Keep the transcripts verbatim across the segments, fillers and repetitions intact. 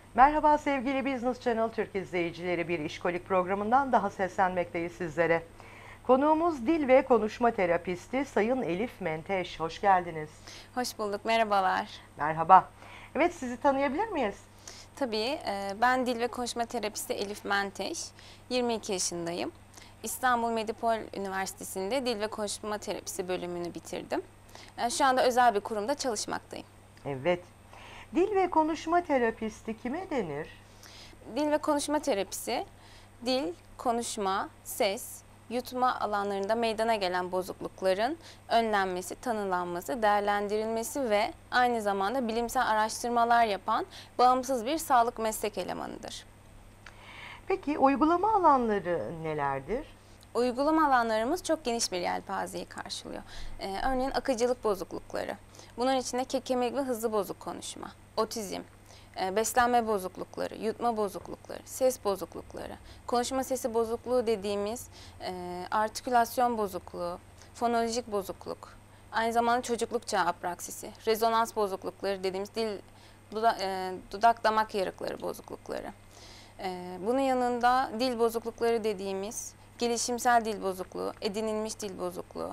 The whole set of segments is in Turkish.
Merhaba sevgili Business Channel Türk izleyicileri, bir işkolik programından daha seslenmekteyiz sizlere. Konuğumuz dil ve konuşma terapisti Sayın Elif Menteş. Hoş geldiniz. Hoş bulduk, merhabalar. Merhaba. Evet, sizi tanıyabilir miyiz? Tabii, e, ben dil ve konuşma terapisti Elif Menteş, yirmi iki yaşındayım. İstanbul Medipol Üniversitesi'nde dil ve konuşma terapisi bölümünü bitirdim. E, Şu anda özel bir kurumda çalışmaktayım. Evet. Dil ve konuşma terapisti kime denir? Dil ve konuşma terapisi, dil, konuşma, ses, yutma alanlarında meydana gelen bozuklukların önlenmesi, tanılanması, değerlendirilmesi ve aynı zamanda bilimsel araştırmalar yapan bağımsız bir sağlık meslek elemanıdır. Peki uygulama alanları nelerdir? Uygulama alanlarımız çok geniş bir yelpazeyi karşılıyor. Ee, örneğin akıcılık bozuklukları, bunun içinde kekemik ve hızlı bozuk konuşma, otizm, e, beslenme bozuklukları, yutma bozuklukları, ses bozuklukları, konuşma sesi bozukluğu dediğimiz e, artikülasyon bozukluğu, fonolojik bozukluk, aynı zamanda çocukluk çağı apraksisi, rezonans bozuklukları dediğimiz dil, duda, e, dudak damak yarıkları bozuklukları. E, bunun yanında dil bozuklukları dediğimiz gelişimsel dil bozukluğu, edinilmiş dil bozukluğu.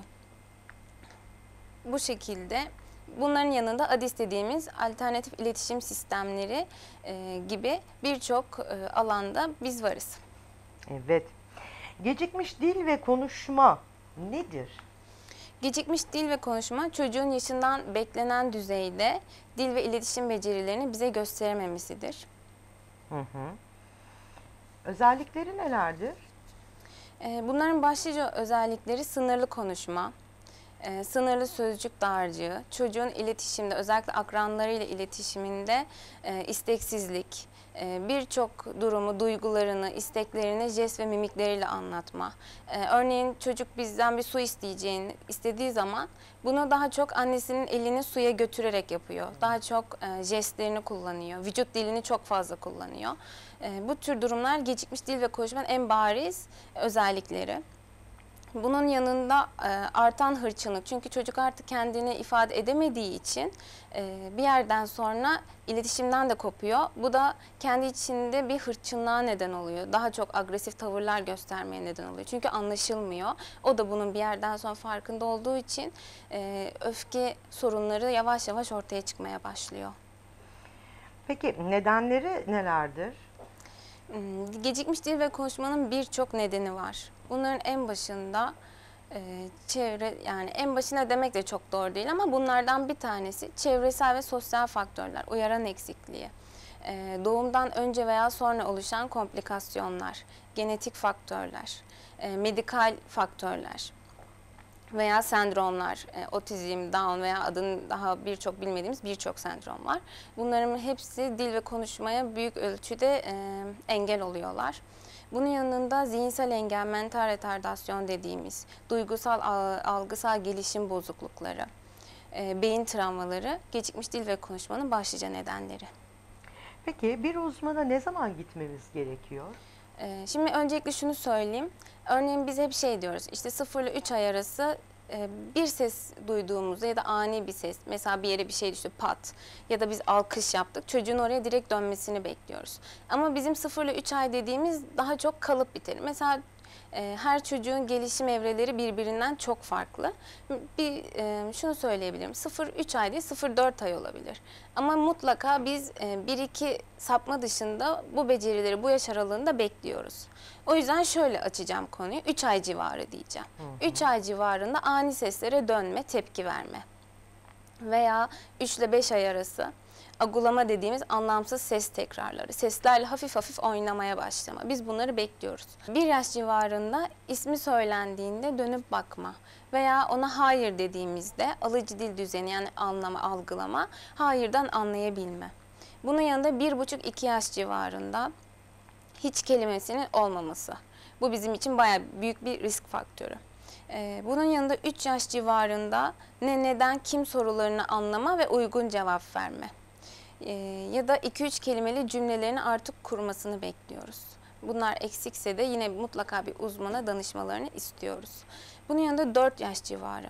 Bu şekilde bunların yanında A D İ S dediğimiz alternatif iletişim sistemleri e, gibi birçok e, alanda biz varız. Evet. Gecikmiş dil ve konuşma nedir? Gecikmiş dil ve konuşma çocuğun yaşından beklenen düzeyde dil ve iletişim becerilerini bize gösterememesidir. Hı hı. Özellikleri nelerdir? E, bunların başlıca özellikleri sınırlı konuşma, e, sınırlı sözcük dağarcığı, çocuğun iletişimde özellikle akranlarıyla iletişiminde e, isteksizlik, e, birçok durumu, duygularını, isteklerini jest ve mimikleriyle anlatma. E, örneğin çocuk bizden bir su isteyeceğini istediği zaman bunu daha çok annesinin elini suya götürerek yapıyor. Daha çok e, jestlerini kullanıyor, vücut dilini çok fazla kullanıyor. E, bu tür durumlar gecikmiş dil ve konuşmanın en bariz özellikleri. Bunun yanında e, artan hırçınlık, çünkü çocuk artık kendini ifade edemediği için e, bir yerden sonra iletişimden de kopuyor. Bu da kendi içinde bir hırçınlığa neden oluyor. Daha çok agresif tavırlar göstermeye neden oluyor. Çünkü anlaşılmıyor. O da bunun bir yerden sonra farkında olduğu için e, öfke sorunları yavaş yavaş ortaya çıkmaya başlıyor. Peki nedenleri nelerdir? Hmm, Gecikmiş dil ve konuşmanın birçok nedeni var. Bunların en başında e, çevre, yani en başına demek de çok doğru değil ama bunlardan bir tanesi çevresel ve sosyal faktörler, uyaran eksikliği, e, doğumdan önce veya sonra oluşan komplikasyonlar, genetik faktörler, e, medikal faktörler veya sendromlar, e, otizm, Down veya adını daha birçok bilmediğimiz birçok sendrom var. Bunların hepsi dil ve konuşmaya büyük ölçüde e, engel oluyorlar. Bunun yanında zihinsel engel, mental retardasyon dediğimiz duygusal, algısal gelişim bozuklukları, e, beyin travmaları gecikmiş dil ve konuşmanın başlıca nedenleri. Peki bir uzmana ne zaman gitmemiz gerekiyor? Ee, Şimdi öncelikle şunu söyleyeyim. Örneğin biz hep şey diyoruz, işte sıfır ile üç ay arası e, bir ses duyduğumuzda ya da ani bir ses, mesela bir yere bir şey düştü pat ya da biz alkış yaptık, çocuğun oraya direkt dönmesini bekliyoruz. Ama bizim sıfır ile üç ay dediğimiz daha çok kalıp bir terim. Mesela e, her çocuğun gelişim evreleri birbirinden çok farklı. Bir e, şunu söyleyebilirim, sıfır üç ay değil sıfır dört ay olabilir. Ama mutlaka biz e, bir iki sapma dışında bu becerileri bu yaş aralığında bekliyoruz. O yüzden şöyle açacağım konuyu, üç ay civarı diyeceğim. üç ay civarında ani seslere dönme, tepki verme. Veya üç ile beş ay arası agulama dediğimiz anlamsız ses tekrarları. Seslerle hafif hafif oynamaya başlama. Biz bunları bekliyoruz. Bir yaş civarında ismi söylendiğinde dönüp bakma. Veya ona hayır dediğimizde alıcı dil düzeni, yani anlama, algılama, hayırdan anlayabilme. Bunun yanında bir buçuk iki yaş civarında hiç kelimesinin olmaması. Bu bizim için bayağı büyük bir risk faktörü. Ee, bunun yanında üç yaş civarında ne, neden, kim sorularını anlama ve uygun cevap verme. Ee, ya da iki üç kelimeli cümlelerini artık kurmasını bekliyoruz. Bunlar eksikse de yine mutlaka bir uzmana danışmalarını istiyoruz. Bunun yanında dört yaş civarı.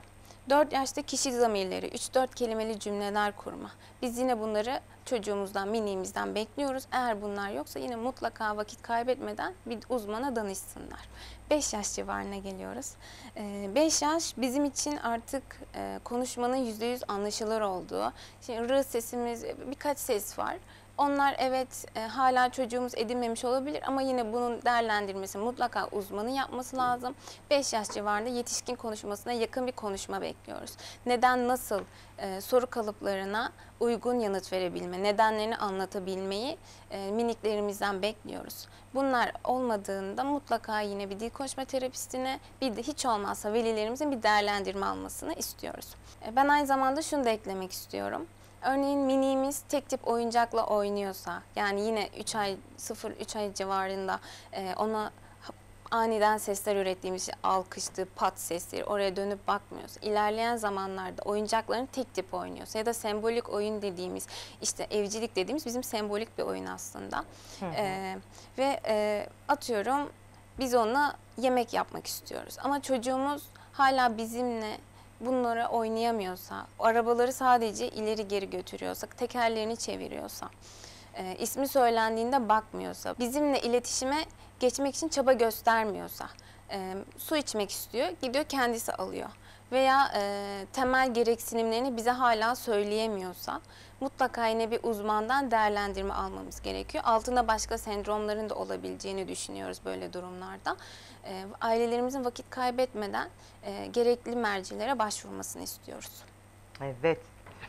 dört yaşta kişi zamirleri, üç dört kelimeli cümleler kurma. Biz yine bunları çocuğumuzdan, miniğimizden bekliyoruz. Eğer bunlar yoksa yine mutlaka vakit kaybetmeden bir uzmana danışsınlar. beş yaş civarına geliyoruz. beş yaş bizim için artık konuşmanın yüzde yüz anlaşılır olduğu. Şimdi R sesimiz, birkaç ses var. Onlar evet e, hala çocuğumuz edinmemiş olabilir ama yine bunun değerlendirmesi mutlaka uzmanın yapması lazım. beş yaş civarında yetişkin konuşmasına yakın bir konuşma bekliyoruz. Neden, nasıl e, soru kalıplarına uygun yanıt verebilme, nedenlerini anlatabilmeyi e, miniklerimizden bekliyoruz. Bunlar olmadığında mutlaka yine bir dil konuşma terapistine, bir de hiç olmazsa velilerimizin bir değerlendirme almasını istiyoruz. E, ben aynı zamanda şunu da eklemek istiyorum. Örneğin miniğimiz tek tip oyuncakla oynuyorsa, yani yine üç ay, sıfır üç ay civarında e, ona aniden sesler ürettiğimiz şey, alkıştı, pat sesleri, oraya dönüp bakmıyorsa, ilerleyen zamanlarda oyuncakların tek tip oynuyorsa ya da sembolik oyun dediğimiz, işte evcilik dediğimiz bizim sembolik bir oyun aslında. Hı hı. E, ve e, atıyorum biz ona yemek yapmak istiyoruz ama çocuğumuz hala bizimle bunları oynayamıyorsa, arabaları sadece ileri geri götürüyorsa, tekerlerini çeviriyorsa, e, ismi söylendiğinde bakmıyorsa, bizimle iletişime geçmek için çaba göstermiyorsa, e, su içmek istiyor, gidiyor kendisi alıyor. Veya e, temel gereksinimlerini bize hala söyleyemiyorsa, mutlaka yine bir uzmandan değerlendirme almamız gerekiyor. Altında başka sendromların da olabileceğini düşünüyoruz böyle durumlarda. E, ailelerimizin vakit kaybetmeden e, gerekli mercilere başvurmasını istiyoruz. Evet.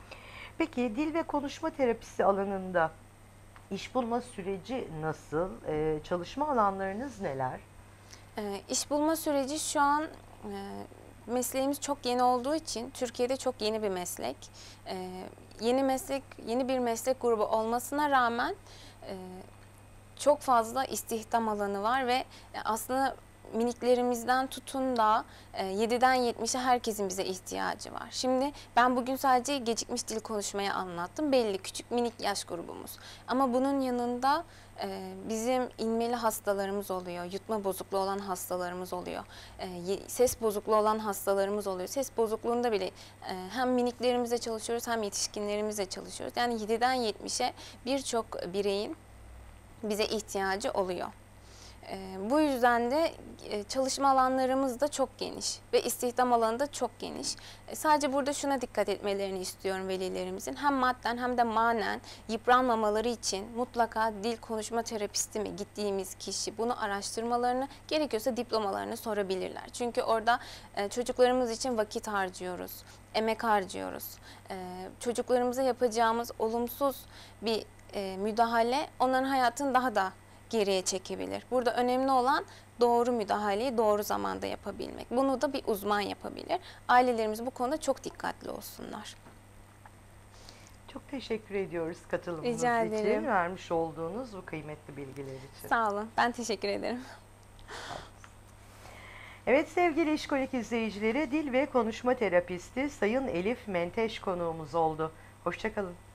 Peki dil ve konuşma terapisi alanında iş bulma süreci nasıl? Ee, çalışma alanlarınız neler? E, iş bulma süreci şu an e, mesleğimiz çok yeni olduğu için Türkiye'de çok yeni bir meslek. E, yeni meslek, yeni bir meslek grubu olmasına rağmen e, çok fazla istihdam alanı var ve aslında miniklerimizden tutun da yediden yetmişe herkesin bize ihtiyacı var. Şimdi ben bugün sadece gecikmiş dil konuşmayı anlattım. Belli küçük minik yaş grubumuz. Ama bunun yanında bizim inmeli hastalarımız oluyor. Yutma bozukluğu olan hastalarımız oluyor. Ses bozukluğu olan hastalarımız oluyor. Ses bozukluğunda bile hem miniklerimizle çalışıyoruz hem yetişkinlerimizle çalışıyoruz. Yani yediden yetmişe birçok bireyin bize ihtiyacı oluyor. E, bu yüzden de e, çalışma alanlarımız da çok geniş ve istihdam alanı da çok geniş. E, sadece burada şuna dikkat etmelerini istiyorum velilerimizin. Hem madden hem de manen yıpranmamaları için mutlaka dil konuşma terapisti mi gittiğimiz kişi bunu araştırmalarını, gerekiyorsa diplomalarını sorabilirler. Çünkü orada e, çocuklarımız için vakit harcıyoruz, emek harcıyoruz. E, çocuklarımıza yapacağımız olumsuz bir e, müdahale onların hayatını daha da geriye çekebilir. Burada önemli olan doğru müdahaleyi doğru zamanda yapabilmek. Bunu da bir uzman yapabilir. Ailelerimiz bu konuda çok dikkatli olsunlar. Çok teşekkür ediyoruz katılımınız Rica için, ederim. vermiş olduğunuz bu kıymetli bilgiler için. Sağ olun. Ben teşekkür ederim. Evet sevgili İşkolik izleyicileri, dil ve konuşma terapisti Sayın Elif Menteş konuğumuz oldu. Hoşça kalın.